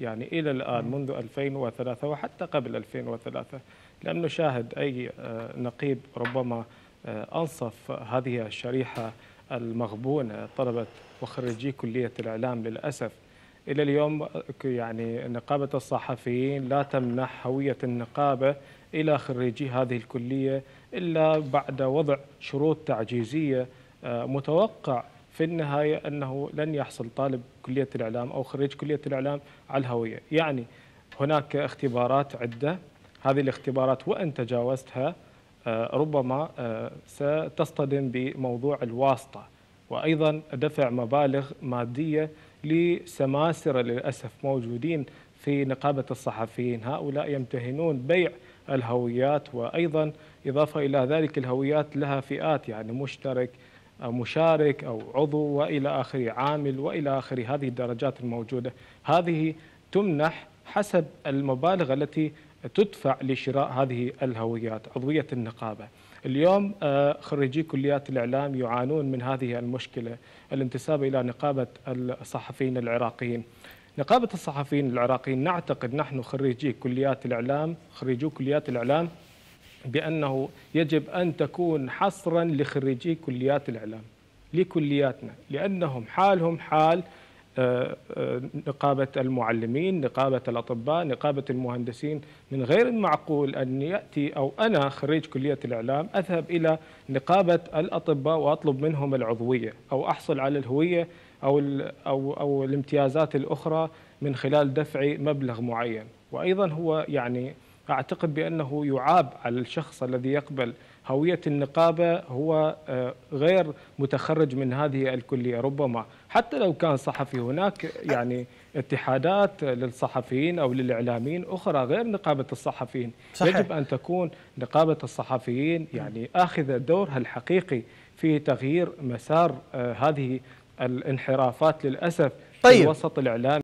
يعني إلى الآن منذ 2003 وحتى قبل 2003 لم نشاهد أي نقيب ربما أنصف هذه الشريحة المغبونة طلبة وخريجي كلية الإعلام للأسف. إلى اليوم يعني نقابة الصحفيين لا تمنح هوية النقابة إلى خريجي هذه الكلية إلا بعد وضع شروط تعجيزية. متوقع في النهاية أنه لن يحصل طالب كلية الإعلام أو خريج كلية الإعلام على الهوية. يعني هناك اختبارات عدة، هذه الاختبارات وإن تجاوزتها ربما ستصطدم بموضوع الواسطة، وأيضا دفع مبالغ مادية لسماسرة للأسف موجودين في نقابة الصحفيين. هؤلاء يمتهنون بيع الهويات، وأيضا إضافة إلى ذلك الهويات لها فئات، يعني مشترك أو مشارك أو عضو وإلى آخره، عامل وإلى آخره. هذه الدرجات الموجودة هذه تمنح حسب المبالغ التي تدفع لشراء هذه الهويات عضوية النقابة. اليوم خريجي كليات الإعلام يعانون من هذه المشكلة، الانتساب إلى نقابة الصحفيين العراقيين. نقابة الصحفيين العراقيين نعتقد نحن خريجي كليات الإعلام، خريجو كليات الإعلام، بأنه يجب أن تكون حصرا لخريجي كليات الإعلام لكلياتنا، لأنهم حالهم حال نقابة المعلمين، نقابة الأطباء، نقابة المهندسين. من غير المعقول أن يأتي أو أنا خريج كلية الإعلام أذهب إلى نقابة الأطباء وأطلب منهم العضوية أو أحصل على الهوية أو الامتيازات الأخرى من خلال دفع مبلغ معين. وأيضا هو يعني أعتقد بأنه يعاب على الشخص الذي يقبل هوية النقابة هو غير متخرج من هذه الكلية. ربما حتى لو كان صحفي، هناك يعني اتحادات للصحفيين أو للإعلاميين أخرى غير نقابة الصحفيين. صحيح. يجب أن تكون نقابة الصحفيين يعني آخذ دورها الحقيقي في تغيير مسار هذه الانحرافات للأسف في الوسط الإعلامي.